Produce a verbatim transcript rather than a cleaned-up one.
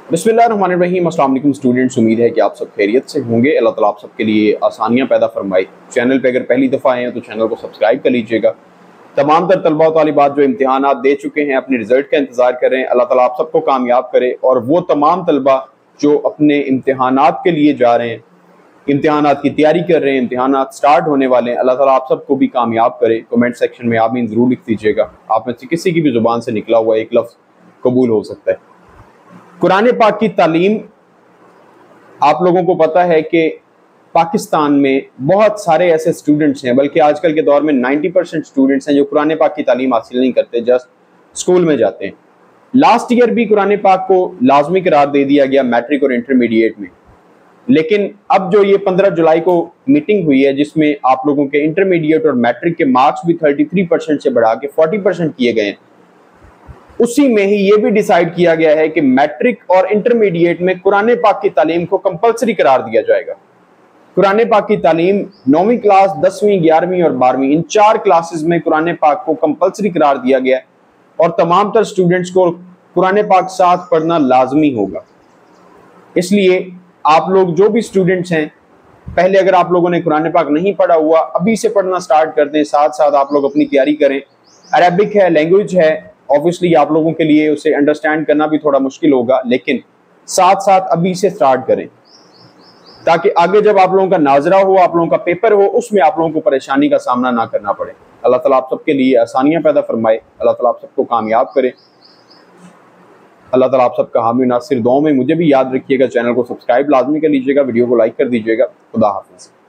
बिस्मिल्लाहिर्रहमानिर्रहीम। अस्सलाम वालेकुम स्टूडेंट्स, उम्मीद है कि आप सब खैरियत से होंगे। अल्लाह ताला आप सबके लिए आसानियाँ पैदा फरमाए। चैनल पे अगर पहली दफ़ा आए हैं तो चैनल को सब्सक्राइब कर लीजिएगा। तमाम तर तलबा तालिबात जो इम्तिहानात दे चुके हैं, अपने रिजल्ट का इंतज़ार कर रहे हैं, अल्लाह ताला आप सबको कामयाब करे। और वो तमाम तलबा जो अपने इम्तिहानात के लिए जा रहे हैं, इम्तिहानात की तैयारी कर रहे हैं, इम्तिहानात स्टार्ट होने वाले हैं, अल्लाह ताला आप सबको भी कामयाब करे। कमेंट सेक्शन में आमीन ज़रूर लिख दीजिएगा। आप में से किसी की भी ज़ुबान से निकला हुआ एक लफ्ज़ कबूल हो सकता है। कुरान पाक की तालीम, आप लोगों को पता है कि पाकिस्तान में बहुत सारे ऐसे स्टूडेंट्स हैं, बल्कि आजकल के दौर में नब्बे परसेंट स्टूडेंट्स हैं जो कुरान पाक की तालीम हासिल नहीं करते, जस्ट स्कूल में जाते हैं। लास्ट ईयर भी कुरान पाक को लाजमी करार दे दिया गया मैट्रिक और इंटरमीडिएट में, लेकिन अब जो ये पंद्रह जुलाई को मीटिंग हुई है जिसमें आप लोगों के इंटरमीडिएट और मैट्रिक के मार्क्स भी तैंतीस परसेंट से बढ़ा के चालीस परसेंट किए गए हैं, उसी में ही ये भी डिसाइड किया गया है कि मैट्रिक और इंटरमीडिएट में कुरान पाक की तालीम को कंपलसरी करार दिया जाएगा। कुरान पाक की तालीम नौवीं क्लास, दसवीं, ग्यारहवीं और बारहवीं, इन चार क्लासेस में कुरान पाक को कंपलसरी करार दिया गया है और तमाम तर स्टूडेंट्स को कुरान पाक साथ पढ़ना लाजमी होगा। इसलिए आप लोग जो भी स्टूडेंट्स हैं, पहले अगर आप लोगों ने कुरान पाक नहीं पढ़ा हुआ, अभी से पढ़ना स्टार्ट कर दें। साथ साथ आप लोग अपनी तैयारी करें। अरबिक है, लैंग्वेज है, ऑब्वियसली आप लोगों के लिए उसे अंडरस्टैंड करना भी थोड़ा मुश्किल होगा, लेकिन साथ साथ अभी से स्टार्ट करें ताकि आगे जब आप लोगों का नाजरा हो, आप लोगों का पेपर हो, उसमें आप लोगों को परेशानी का सामना ना करना पड़े। अल्लाह ताला आप सबके लिए आसानियां पैदा फरमाए। अल्लाह ताला आप सबको कामयाब करे। अल्लाह ताला आप सबका हामी नासिर। दुआ में मुझे भी याद रखिएगा। चैनल को सब्सक्राइब लाजमी कर लीजिएगा, वीडियो को लाइक कर दीजिएगा। खुदा हाफिज़।